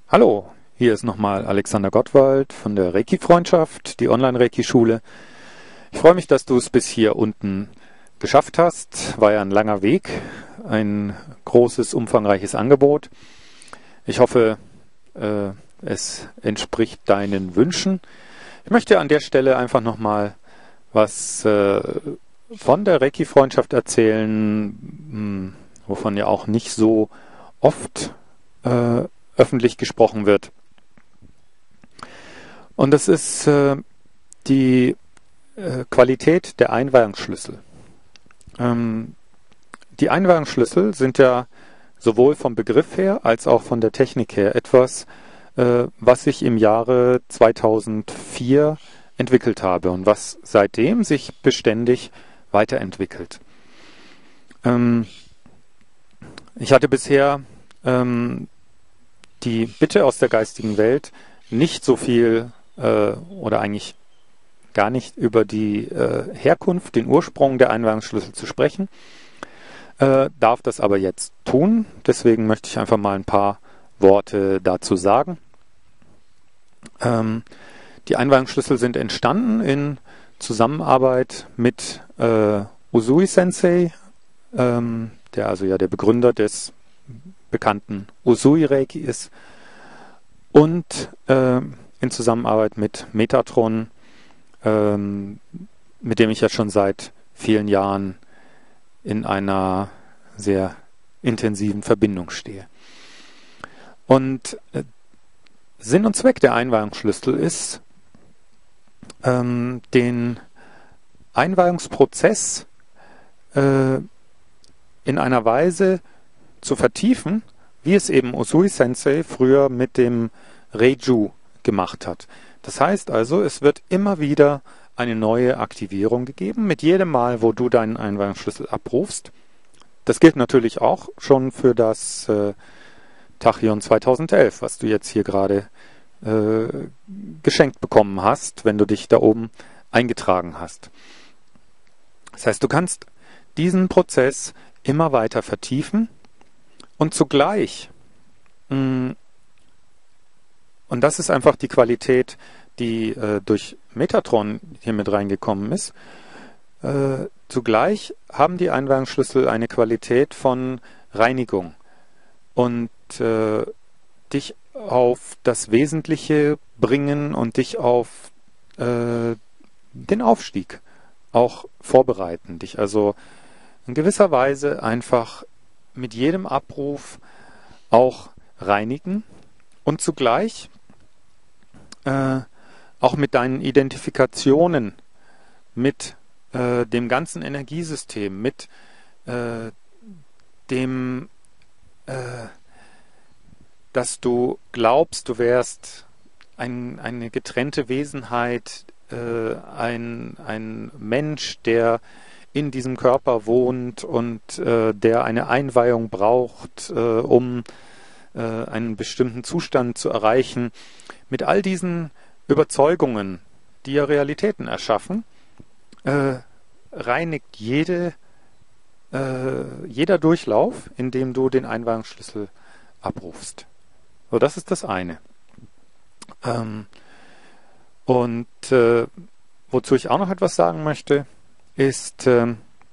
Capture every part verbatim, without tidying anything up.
Hallo, hier ist nochmal Alexander Gottwald von der Reiki-Freundschaft, die Online-Reiki-Schule. Ich freue mich, dass du es bis hier unten geschafft hast. War ja ein langer Weg, ein großes, umfangreiches Angebot. Ich hoffe, äh, es entspricht deinen Wünschen. Ich möchte an der Stelle einfach nochmal was äh, von der Reiki-Freundschaft erzählen, mh, wovon ja auch nicht so oft äh, öffentlich gesprochen wird. Und das ist äh, die äh, Qualität der Einweihungsschlüssel. Ähm, die Einweihungsschlüssel sind ja sowohl vom Begriff her als auch von der Technik her etwas, äh, was ich im Jahre zweitausendvier entwickelt habe und was seitdem sich beständig weiterentwickelt. Ähm, ich hatte bisher ähm, die Bitte aus der geistigen Welt, nicht so viel äh, oder eigentlich gar nicht über die äh, Herkunft, den Ursprung der Einweihungsschlüssel zu sprechen, äh, darf das aber jetzt tun. Deswegen möchte ich einfach mal ein paar Worte dazu sagen. Ähm, die Einweihungsschlüssel sind entstanden in Zusammenarbeit mit äh, Usui Sensei, ähm, der also ja der Begründer des bekannten Usui Reiki ist, und äh, in Zusammenarbeit mit Metatron, ähm, mit dem ich ja schon seit vielen Jahren in einer sehr intensiven Verbindung stehe. Und äh, Sinn und Zweck der Einweihungsschlüssel ist, ähm, den Einweihungsprozess äh, in einer Weise zu vertiefen, wie es eben Usui Sensei früher mit dem Reiju gemacht hat. Das heißt also, es wird immer wieder eine neue Aktivierung gegeben, mit jedem Mal, wo du deinen Einweihungsschlüssel abrufst. Das gilt natürlich auch schon für das äh, Tachyon zweitausendelf, was du jetzt hier gerade äh, geschenkt bekommen hast, wenn du dich da oben eingetragen hast. Das heißt, du kannst diesen Prozess immer weiter vertiefen. Und zugleich, mh, und das ist einfach die Qualität, die äh, durch Metatron hier mit reingekommen ist, äh, zugleich haben die Einweihungsschlüssel eine Qualität von Reinigung und äh, dich auf das Wesentliche bringen und dich auf äh, den Aufstieg auch vorbereiten, dich also in gewisser Weise einfach mit jedem Abruf auch reinigen und zugleich äh, auch mit deinen Identifikationen mit äh, dem ganzen Energiesystem, mit äh, dem, äh, dass du glaubst, du wärst ein, eine getrennte Wesenheit, äh, ein, ein Mensch, der in diesem Körper wohnt und äh, der eine Einweihung braucht, äh, um äh, einen bestimmten Zustand zu erreichen. Mit all diesen Überzeugungen, die ja Realitäten erschaffen, äh, reinigt jede, äh, jeder Durchlauf, indem du den Einweihungsschlüssel abrufst. So, das ist das eine. Ähm, und äh, wozu ich auch noch etwas sagen möchte, ist, ähm,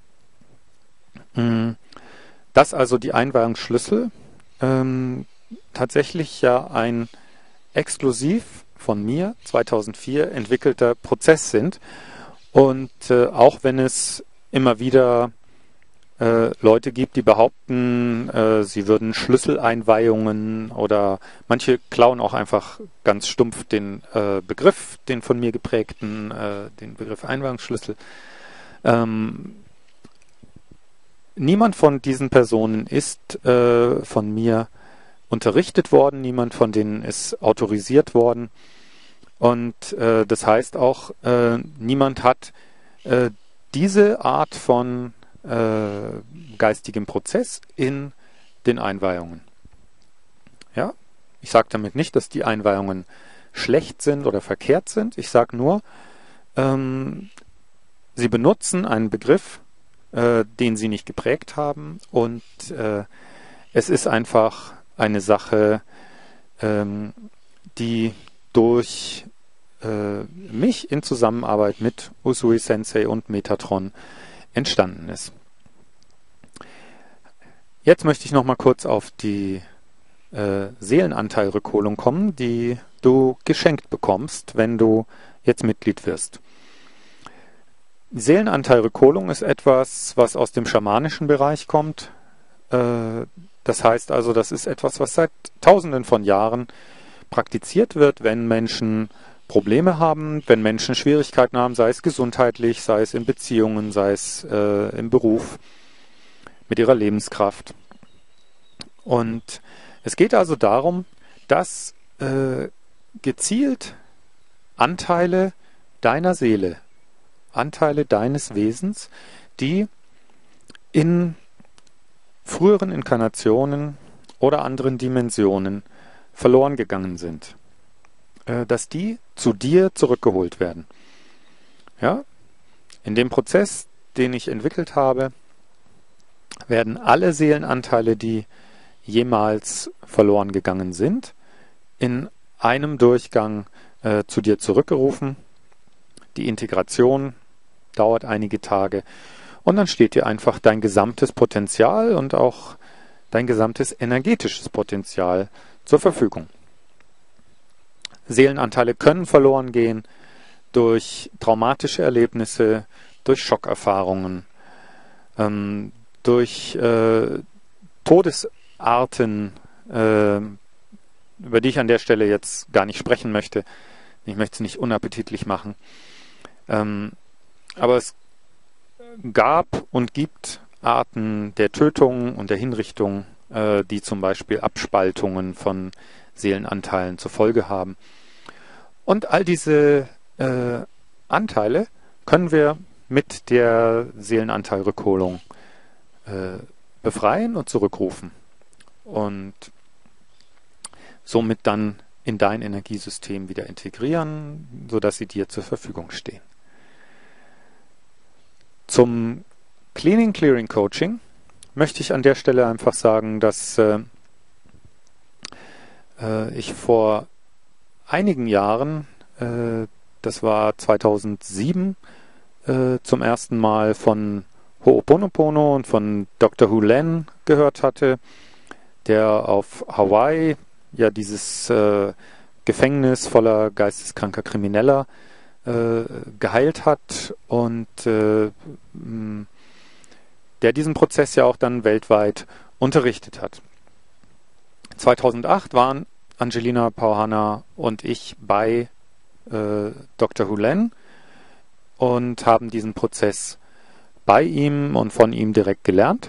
dass also die Einweihungsschlüssel ähm, tatsächlich ja ein exklusiv von mir zweitausendvier entwickelter Prozess sind. Und äh, auch wenn es immer wieder äh, Leute gibt, die behaupten, äh, sie würden Schlüsseleinweihungen oder manche klauen auch einfach ganz stumpf den äh, Begriff, den von mir geprägten, äh, den Begriff Einweihungsschlüssel. Ähm, niemand von diesen Personen ist äh, von mir unterrichtet worden, niemand von denen ist autorisiert worden und äh, das heißt auch, äh, niemand hat äh, diese Art von äh, geistigem Prozess in den Einweihungen. Ja, ich sage damit nicht, dass die Einweihungen schlecht sind oder verkehrt sind, ich sage nur, ähm, sie benutzen einen Begriff, äh, den sie nicht geprägt haben und äh, es ist einfach eine Sache, ähm, die durch äh, mich in Zusammenarbeit mit Usui Sensei und Metatron entstanden ist. Jetzt möchte ich noch mal kurz auf die äh, Seelenanteilrückholung kommen, die du geschenkt bekommst, wenn du jetzt Mitglied wirst. Seelenanteilrückholung ist etwas, was aus dem schamanischen Bereich kommt. Äh, das heißt also, das ist etwas, was seit Tausenden von Jahren praktiziert wird, wenn Menschen Probleme haben, wenn Menschen Schwierigkeiten haben, sei es gesundheitlich, sei es in Beziehungen, sei es äh, im Beruf, mit ihrer Lebenskraft. Und es geht also darum, dass äh, gezielt Anteile deiner Seele, Anteile deines Wesens, die in früheren Inkarnationen oder anderen Dimensionen verloren gegangen sind, äh, dass die zu dir zurückgeholt werden. Ja? In dem Prozess, den ich entwickelt habe, werden alle Seelenanteile, die jemals verloren gegangen sind, in einem Durchgang äh, zu dir zurückgerufen. Die Integration dauert einige Tage und dann steht dir einfach dein gesamtes Potenzial und auch dein gesamtes energetisches Potenzial zur Verfügung. Seelenanteile können verloren gehen durch traumatische Erlebnisse, durch Schockerfahrungen, ähm, durch äh, Todesarten, äh, über die ich an der Stelle jetzt gar nicht sprechen möchte. Ich möchte es nicht unappetitlich machen. Ähm, aber es gab und gibt Arten der Tötung und der Hinrichtung, äh, die zum Beispiel Abspaltungen von Seelenanteilen zur Folge haben. Und all diese äh, Anteile können wir mit der Seelenanteilrückholung äh, befreien und zurückrufen und somit dann in dein Energiesystem wieder integrieren, sodass sie dir zur Verfügung stehen. Zum Cleaning Clearing Coaching möchte ich an der Stelle einfach sagen, dass äh, äh, ich vor einigen Jahren, äh, das war zweitausendsieben, äh, zum ersten Mal von Ho'oponopono und von Doktor Hew Len gehört hatte, der auf Hawaii ja dieses äh, Gefängnis voller geisteskranker Krimineller äh, geheilt hat und äh, der diesen Prozess ja auch dann weltweit unterrichtet hat. zweitausendacht waren Angelina Pauhana und ich bei äh, Doktor Hew Len und haben diesen Prozess bei ihm und von ihm direkt gelernt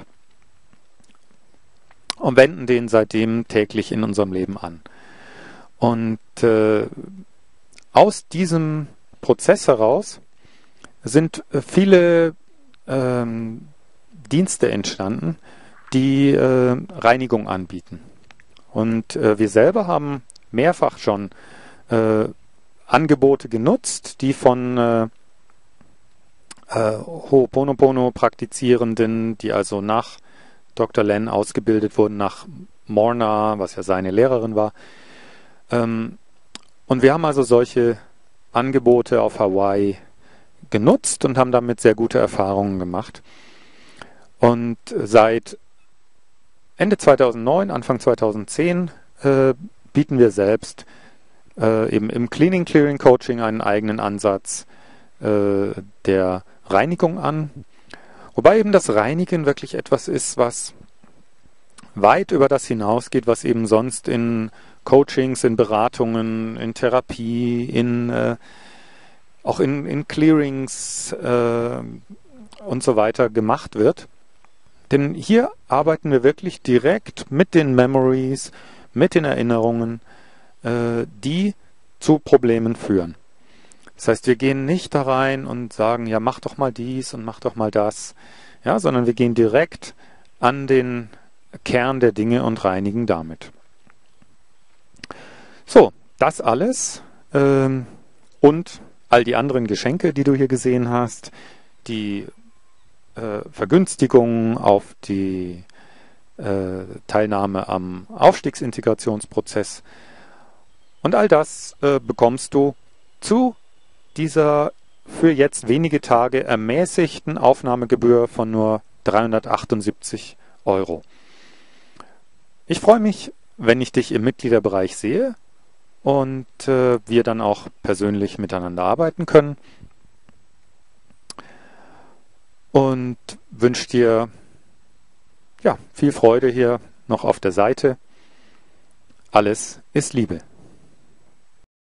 und wenden den seitdem täglich in unserem Leben an. Und äh, aus diesem Prozess heraus sind viele ähm, Dienste entstanden, die äh, Reinigung anbieten. Und äh, wir selber haben mehrfach schon äh, Angebote genutzt, die von äh, äh, Ho'oponopono-Praktizierenden, die also nach Doktor Len ausgebildet wurden, nach Morna, was ja seine Lehrerin war. Ähm, und wir haben also solche Angebote auf Hawaii genutzt und haben damit sehr gute Erfahrungen gemacht. Und seit Ende zweitausendneun, Anfang zweitausendzehn äh, bieten wir selbst äh, eben im Cleaning Clearing Coaching einen eigenen Ansatz äh, der Reinigung an. Wobei eben das Reinigen wirklich etwas ist, was weit über das hinausgeht, was eben sonst in Coachings, in Beratungen, in Therapie, in äh, auch in, in Clearings äh, und so weiter gemacht wird. Denn hier arbeiten wir wirklich direkt mit den Memories, mit den Erinnerungen, äh, die zu Problemen führen. Das heißt, wir gehen nicht da rein und sagen, ja, mach doch mal dies und mach doch mal das, ja, sondern wir gehen direkt an den Kern der Dinge und reinigen damit. So, das alles ähm, und all die anderen Geschenke, die du hier gesehen hast, die äh, Vergünstigungen auf die äh, Teilnahme am Aufstiegsintegrationsprozess Und all das äh, bekommst du zu dieser für jetzt wenige Tage ermäßigten Aufnahmegebühr von nur dreihundertachtundsiebzig Euro. Ich freue mich, wenn ich dich im Mitgliederbereich sehe und äh, wir dann auch persönlich miteinander arbeiten können. Und wünsche dir ja, viel Freude hier noch auf der Seite. Alles ist Liebe.